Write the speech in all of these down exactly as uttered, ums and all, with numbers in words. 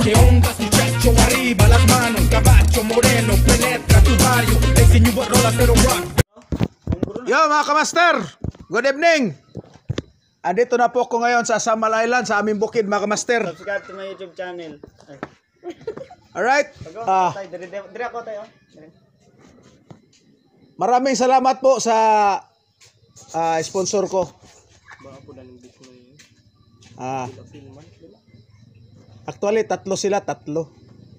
¿Qué ondas muchacho? Arriba las manos, cabacho moreno, penetra tu barrio. Te enseño rolas pero rock. Yo mga kamaster, good evening. Andito na po ako ngayon sa Samal Island, sa aming bukid mga kamaster. Subscribe to my YouTube channel. Alright. Ah, Dire dire ako tayo. maraming salamat po sa ah, sponsor ko. Ah, actually, tatlo sila, tatlo.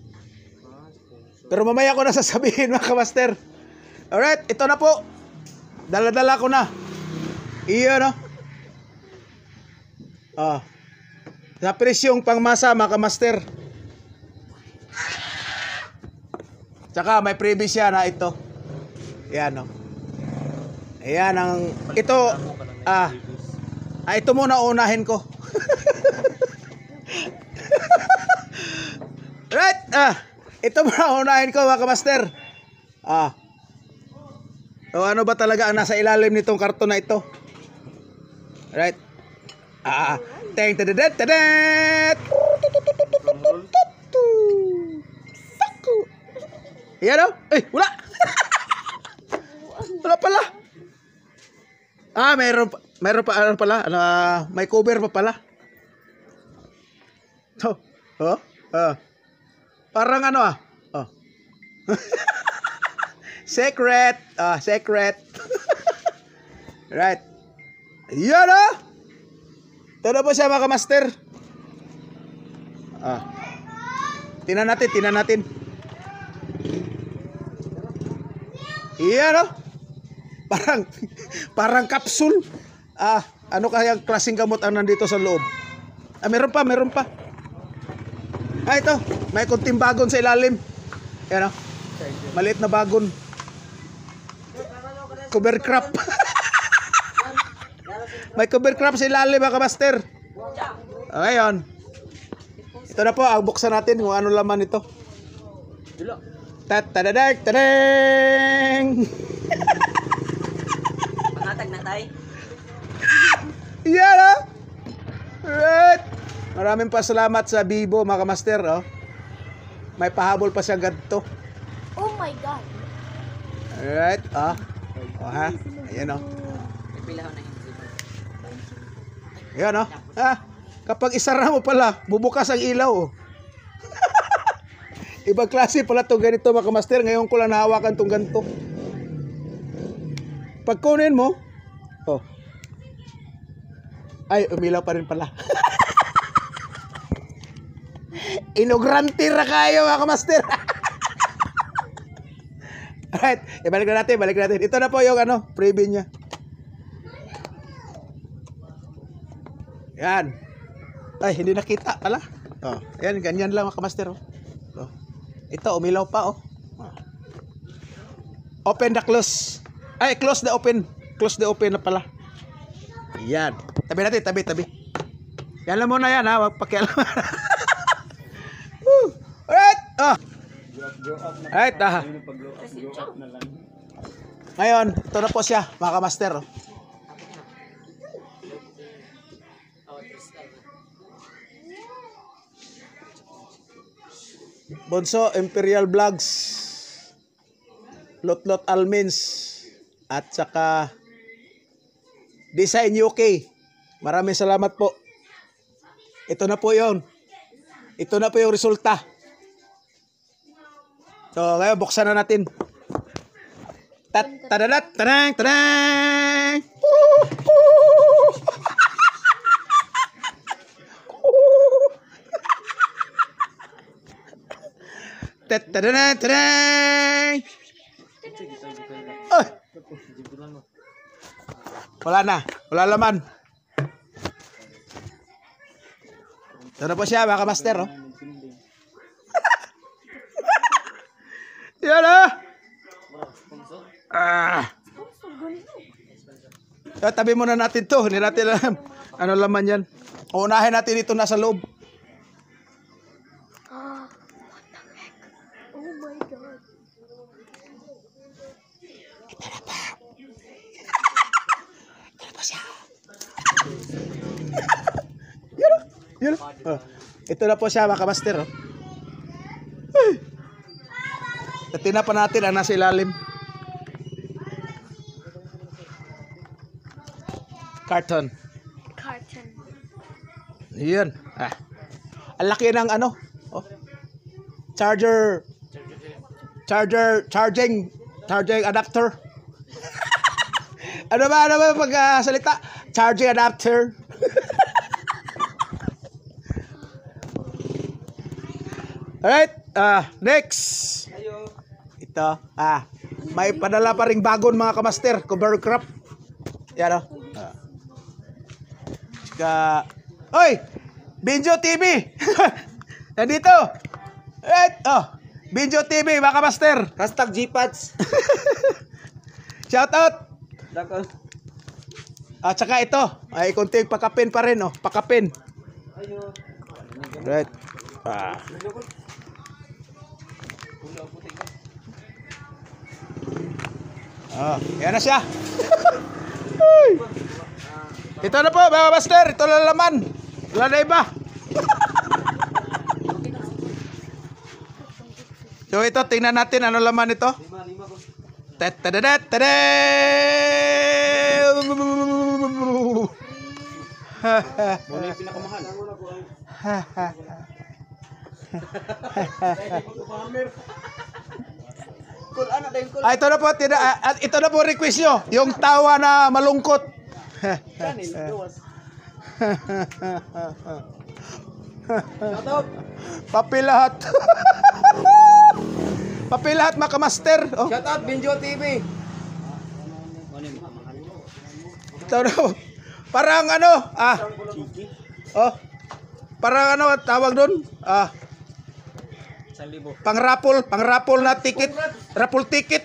Pero mamaya ko na sasabihin mga kamaster. Alright, ito na po. Dala-dala ko na. Iyo no. Ah. Sa presyong pangmasa mga kamaster. Tsaka may previous yan na ito. Yan no. Ayan ang ito ah. Ah ito muna unahin ko. Right? Ah. Ito muna unahin ko mga kamaster. Ah. O ano ba talaga ang nasa ilalim nitong karton na ito? Right? Ah, teng tededet tedet. Saku. Iya daw? Eh, wala. Wala pala. Ah, mayroon pa, mayroon pa ano pala? Ano, may cover pa pala. Oh, oh, ah. Parang ano ah? Oh. Secret. Ah, secret. Right. Yan ah. Ito na po siya mga kamaster. Ah. Tingnan natin, tingnan natin. Yan ah. Parang, parang kapsul. Ah, ano kaya klaseng gamot ang nandito sa loob? Ah, meron pa, meron pa. Ah, ito. May kunting bagon sa ilalim. Yan ah. Maliit na bagon. Cover crop. May cover crop sa ilalim mga kamaster. Ngayon, ito na po, ang buksan natin kung ano laman ito. Tatadadag, tadeng. Pangatag na tayo. Yan ah. Right. Maraming pasalamat sa Bibo mga kamaster. Oh. May pahabol pa siya ganito. Oh my God. Alright. Ah. Oh, ha? Ayan o. Pilaw na yun. Ayan o. Ha? Kapag isara mo pala, bubukas ang ilaw o. Ibang klase pala itong ganito mga kamaster. Ngayon ko lang nahawakan itong ganito. Pag kunin mo, oh. Ay, umilaw pa rin pala. Inogrante ra kayo mga kamaster. Alright, ibalik na natin, balik natin. Ito na po yung ano, preview niya. Yan. Ay, hindi nakita pala. Oh, yan, ganyan lang mga kamaster. Oh. Oh. Ito, umilaw pa oh. Oh. Open the close. Ay, close the open. Close the open na pala. Yan. Tabi natin, tabi, tabi. Yan lang muna yan ha, wag pakialam. Alright, oh. Alright, ah. Ngayon, ito na po siya, mga kamaster. Oh. Bonso Imperial Vlogs, Lotlot Almins, at saka Design U K. Maraming salamat po. Ito na po yon. Ito na po yung resulta. So, ngayon, buksan na natin. Tat, tadadat, tadang, tadang! Tat, tadadat, tadang! Ay! Wala na. Wala laman. Ito na po siya, mga kamaster, oh. Yan ah. Ah. So, tabi muna natin to. Hindi natin alam ano laman yan. Unahin natin ito nasa loob. Ah, what the heck? Oh my God. Ito na pa. Ito na pa siya. Yan ah. Yan ah. Oh. Ito na po siya mga kamaster. Oh. tinapan natin ang nasa ilalim. Carton. Carton. Yun. Ah. Ang laki ng ano? Oh. Charger. Charger, charging, charging adapter. Ano ba, ano ba pag uh, salita? Charging adapter. Alright, ah, next. Ito, ah, may padala pa ring bagon mga kamaster, cover crop. Yan o. Ah. Ka, oy, Binjo T V. Nandito. Alright, oh, Binjo T V mga kamaster. Hashtag G-Pads. Shout out. Dako. At saka ito, ay konting pakapin pa rin, oh, pakapin. Right. Ah. Ah, yan na siya. Ito na po, mga master, ito na laman. Wala na iba. So ito, tingnan natin ano laman ito. Tadadadat, tadam! Muna yung pinakamahal. Cool, ano tayo cool? Ah, ito na po, tina, ah, ito na po request nyo. Yung tawa na malungkot. Channel, gawas. Shout out. Papilahat. Papilahat mga kamaster. Oh, Shout out Binjo T V. ito na po. Parang ano, ah. Oh. Parang ano tawag doon? Ah. Isang libo. Pang raffle, pang raffle na ticket. Raffle ticket.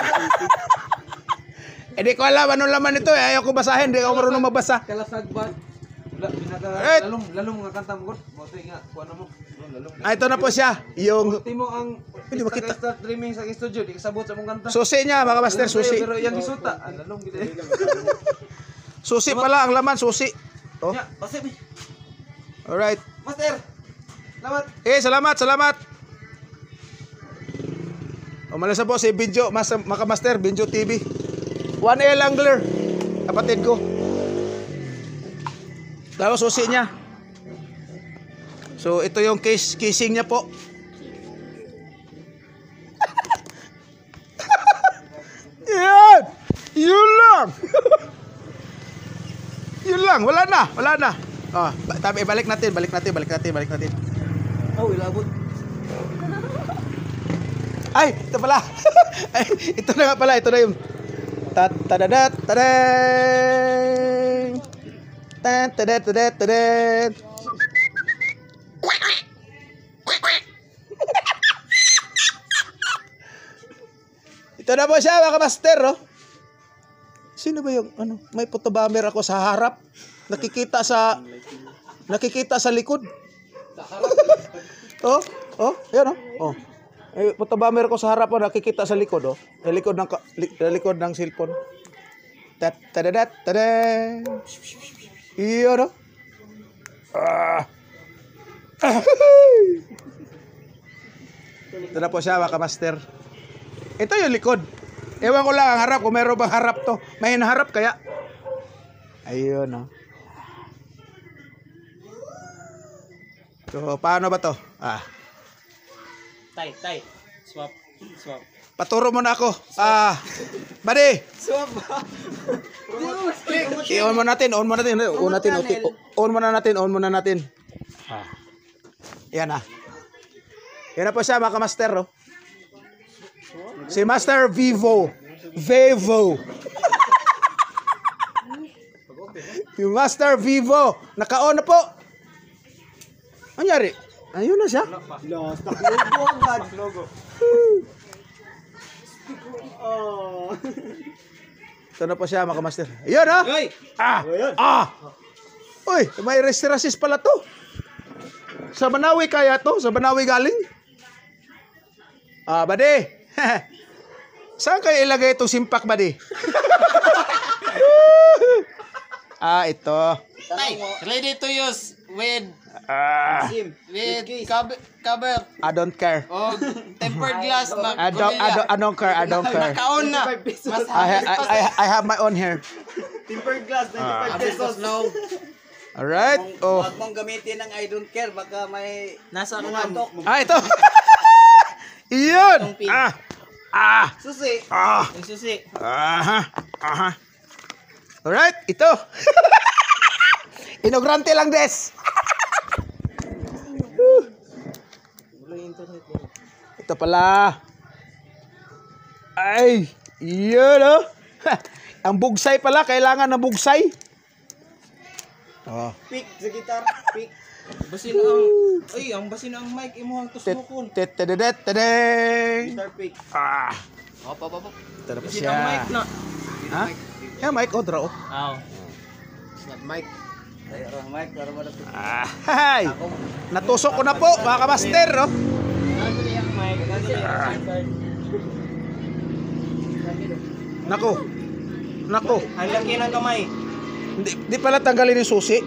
Hindi ko alam ano laman ito eh. Ayaw ko basahin, hindi ako marunong mabasa. Kalasagbat. Wala, pinaka Right. lalong lalong mga kanta mo. Boto nga, kuha na mo. Lalong. Ah, ito na po siya. Yung Timo ang Hindi makita. start dreaming sa studio, di kasabot sa mong kanta. susi niya mga master, susi. Pero yang isuta, ah, lalong gid. Susi pala ang laman, susi. Oh. Ya, pasib. Alright. Master. Salamat. Eh, salamat, salamat. Umalis na po si Binjo, mas, mga master, Binjo T V. one L Angler. Kapatid ko. Tapos susi niya. So, ito yung case, casing niya po. Yan! Yun lang! Yun lang, wala na, wala na. Oh, tabi, balik natin, balik natin, balik natin, balik natin. Oh, ilabot. Ay, ito pala. Ay, ito na nga pala, ito na yung tat tadadat tadeng. Tan tadat tadat tadat. Ito na po siya mga master, oh. Sino ba yung ano? May photobomber ako sa harap. Nakikita sa nakikita sa likod. Oh, oh, yan oh. Oh. Eh, photobomber ko sa harap, oh, nakikita sa likod, oh. Sa likod ng ka- li- sa likod ng cellphone. Tat tadadat tadeng. Iyo, no? Ah. Ito na po siya, mga master. Ito yung likod. Ewan ko lang ang harap, kung meron bang harap to. May naharap kaya. Ayun, no? So, paano ba to? Ah. Tay, tay. Swap. Swap. Paturo mo na ako. Ah. Buddy. Swap ba? I-on mo natin, on mo natin, on natin, okay. On mo na natin, on mo na natin. Ah. Yan ah. Yan na po siya, mga master, oh. Si Master Vivo. Vivo. Yung Master Vivo. Naka-on na po. Ano nangyari? Ayun na siya. Lost. Logo agad. Logo. Oh. Ito na po siya, mga master. Ayun ha. Hoy. Ah. Ah. Uy, may restirasis pala to. Sa Banawi kaya to? Sa Banawi galing? Ah, buddy. Saan kayo ilagay itong simpak, buddy? Ah, ito. Tay, ready to use with Ah, Sim. With cover. cover. I don't care. Oh, tempered glass. Mag I don't, I don't, I don't care. I don't care. Nakaon na. Mas I, ha- I, I, I have my own hair. Tempered glass, ninety-five pesos. no. Alright. Oh. Huwag mong gamitin ng I don't care, baka may Nasa ano mantok. Ah, ito. Iyon. Ah. Ah. Susi. Ah. Yung susi. Aha. Aha. Alright, ito. Inogrante lang des. Ito pala. Ay, yun oh. Ang bugsay pala, kailangan ng bugsay. Oh. Pick sa gitar. Pick. Basin ang ay ang basin ang mic imo ang tusmukon. Tet tet tet tet. Guitar pick. Ah. Op op op. Ito na pa Basin ang mic siya. na. Ha? Yeah, mic oh, draw. Aw. Snap mic. Ay, arah mic, para mo na to. Ah, hay. Natusok ko na po, mga kamaster, oh. Ano yung mic? Ano yung Nako. Nako. Ang laki ng kamay. Hindi, di pala tanggalin yung susi.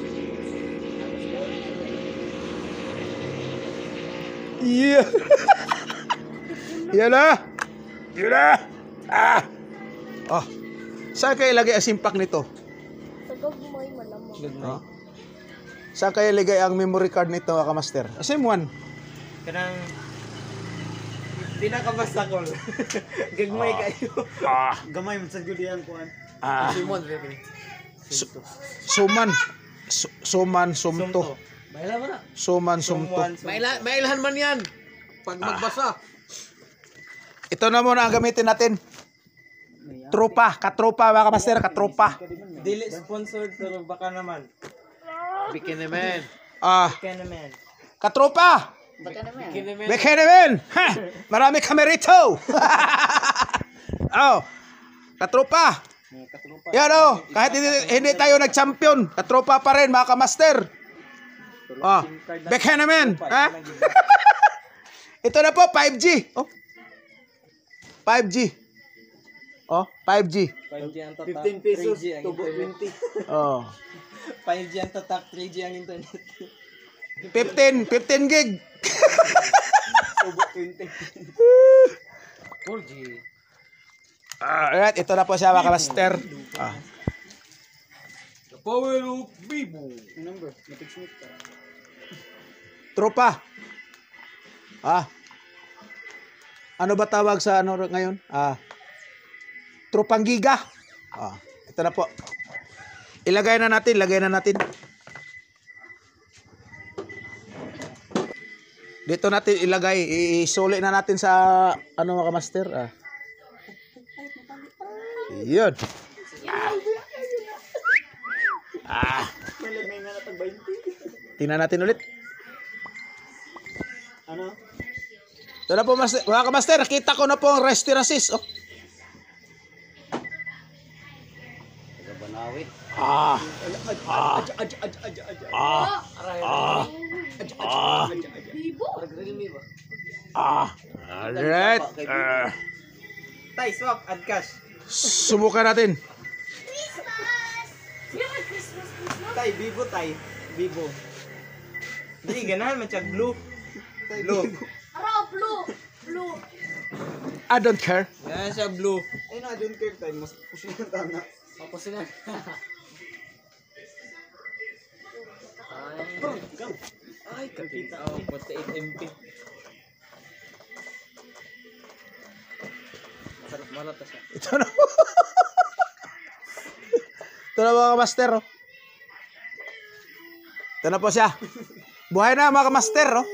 Yeah. Yan na. Yan na. Ah. Oh. Saan kayo ilagay ang simpak nito? Sa gagmay malamang. Oh. Saan kayo ilagay ang memory card nito, mga kamaster? Same one. Kanang pinakabasa ko. Gagmay kayo. Ah. Gamay man sa gudihan kuan. Ah. Simon really. Su- suman. Su- suman, sumto. Baila mo na. Suman, sumto. Maila mailahan man yan. Pag magbasa. Ito na muna ang gamitin natin. Tropa, katropa, mga kamaster, katropa. Dili sponsored pero baka naman. Bikin naman. Ah, Bikin naman. katropa! Bikin naman. Beke naman! Ha! Marami kami rito! Oh, katropa! Yan oh, kahit hindi, hindi tayo nag-champion, katropa pa rin, mga kamaster. Oh, beke naman! Ha? Ito na po, five G. Oh. five G. Oh, five G. five G ang tatak. fifteen pesos, three G ang tubo internet. twenty. Oh. five G ang tatak, three G ang internet. fifteen, fifteen gig. Tubo twenty. four G. Alright, ito na po siya, mga kamaster. Ah. The power of Bibo. Number, matig-smith ka. Tropa. Ah. Ano ba tawag sa ano ngayon? Ah. Tropang giga. Ah, ito na po. Ilagay na natin, ilagay na natin. Dito natin ilagay, isuli na natin sa ano, mga kamaster. Ah. Yun. Ah. Tingnan natin ulit. Ano? Ito na po, master, mga kamaster, nakita ko na po ang restirasis. Oh. Banawi. Ah. Ah. Ah. Ah. Ah. Bibo? Ah. Alright. Ah. Tay, swap, add cash. Subukan natin. Christmas! Yan ang Christmas, Christmas. Tay, Bibo, tay. Bibo. Hindi, ganahan man siya. Blue. Blue. Araw, blue. Blue. I don't care. Ganahan siya blue. Ay na, I don't care time. Mas pusin yung tana. Tapos na. Ay, kapita. Oh, forty-eight M P. Masarap malata siya. Ito na po. Ito na mga kamaster. Oh. Ito na po siya. Buhay na mga kamaster. Oh.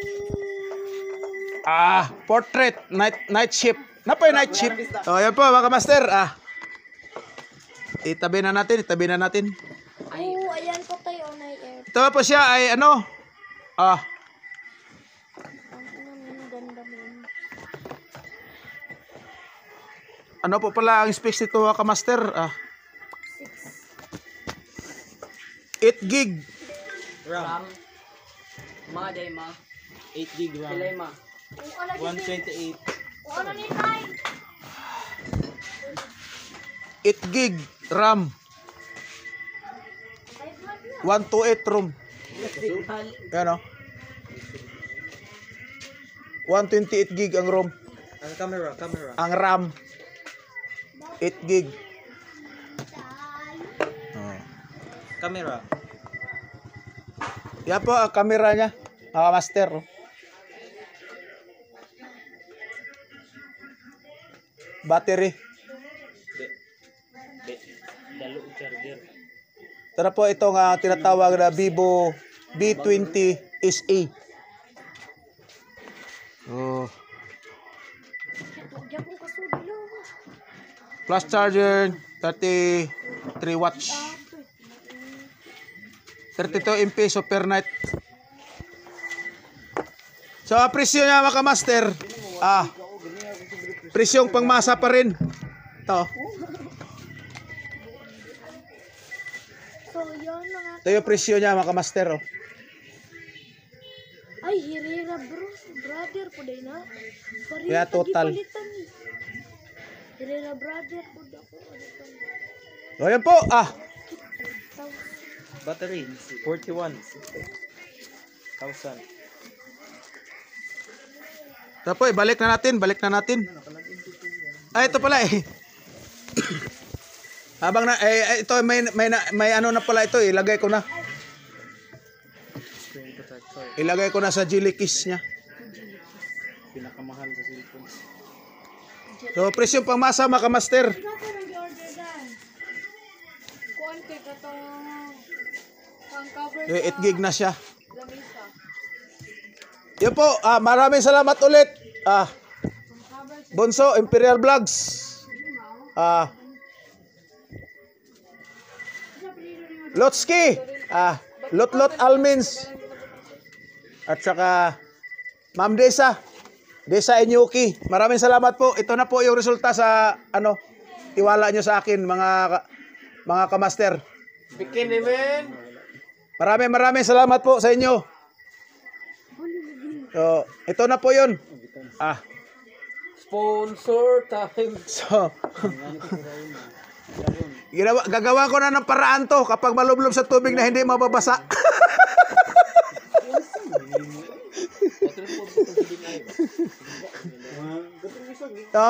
Ah, portrait, night night shift. Na po yung night shift. Oh, yan po mga kamaster. Ah. Itabi na natin, itabi na natin. Oo, ayan po tayo on air. Ito na po siya ay ano? Ah, Ang ang ganda mo. ano po pala ang specs nito mga kamaster? Ah, Six. eight gig. RAM. Ma day ma. eight gig Pilay RAM. ma. Kung ano one din. twenty-eight. Kung ano ni Tay. eight gig RAM. Five months na. one twenty-eight ROM. Signal. Yan o. one twenty-eight gig ang ROM. Ang camera, camera. Ang RAM. eight gig. Oh. Camera. Yan po ang camera niya. Mga master. Oh. Battery. Dalo charger. Tara po itong uh, tinatawag na Vivo V twenty S E. Oh. Diyan kong kasudi lang. Plus charger, thirty-three watts. thirty-two M P super night. So, ang presyo niya mga master, ah, presyong pangmasa pa rin. Ito. So, yun mga... Ito yung presyo niya mga master. Oh. Ay, Herrera bro. Brother po day na. Pareho Yeah, total. tagipalitan ni. Herrera brother po ako. O yan po, ah. Battery, forty-one thousand. Ito po, balik na natin, balik na natin. Ay, ito pala eh. Habang na, eh, ito, may, may, may ano na pala ito, ilagay ko na. Screen protector. Ilagay ko na sa jelly kiss niya. Pinakamahal sa cellphone. So, presyong pangmasa, mga master. Kuan kay katong pang cover Eh, eight gig na siya. Yan po, ah, maraming salamat ulit. Ah, Bonso, Imperial Vlogs. Ah, Lotski. Ah, Lot Lot Almins. At saka Ma'am Desa. Desa Enyuki. Maraming salamat po. Ito na po yung resulta sa ano, tiwala nyo sa akin mga mga kamaster. Bikini man. Maraming maraming salamat po sa inyo. So, ito na po yun. Ah, Sponsor time. so, ginawa, gagawa ko na ng paraan to kapag malublob sa tubig na hindi mababasa. Ito.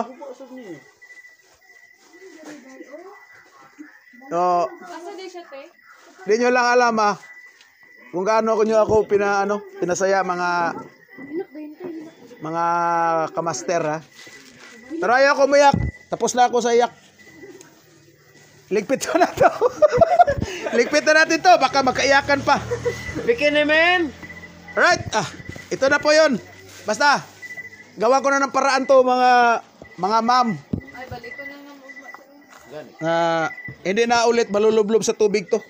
So, hindi nyo lang alam ah, kung gaano ko nyo ako pina, ano, pinasaya mga mga kamaster ha. Pero ayaw ko umiyak. Tapos na ako sa iyak. Ligpit ko na to. Ligpit na natin to. Baka magkaiyakan pa. Bikini man. Alright. Ah, ito na po yun. Basta, gawa ko na ng paraan to mga mga ma'am. Ay, balik ko na ng Na hindi na ulit malulublob sa tubig to.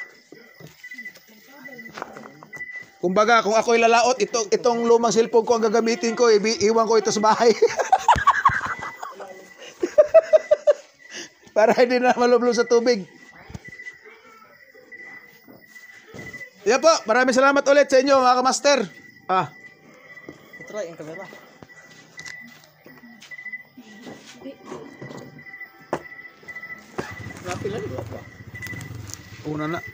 Kumbaga, kung ako'y lalaot, ito, itong lumang cellphone ko ang gagamitin ko, i- iwan ko ito sa bahay. Para hindi na malublob sa tubig. Yan po, maraming salamat ulit sa inyo mga kamaster. Ah, Try ang camera. Rapi lang ba pa? una na.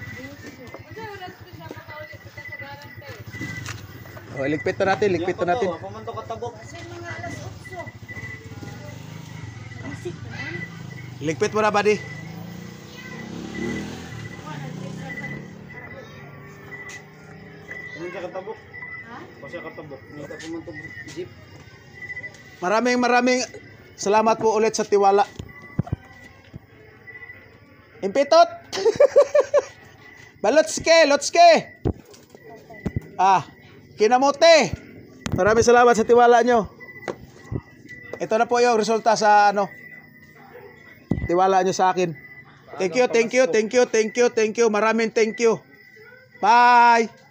Oh, ligpit na natin, ligpit na natin. Pamanto ka tabok. Ligpit mo na, buddy. Ano siya katabok? Ha? O siya katabok? Hindi ka pumunta jeep. Maraming maraming salamat po ulit sa tiwala. Impitot! Balotske, lotske! Ah, kinamote! Maraming salamat sa tiwala nyo. Ito na po yung resulta sa ano, tiwala nyo sa akin. Thank you, thank you, thank you, thank you, thank you. Maraming thank you. Bye!